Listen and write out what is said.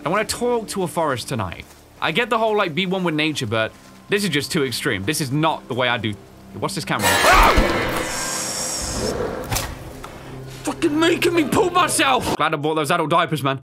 I want to talk to a forest tonight. I get the whole, like, be one with nature, but this is just too extreme. This is not the way I do. What's this camera? Ah! Fucking making me poop myself. Glad I bought those adult diapers, man.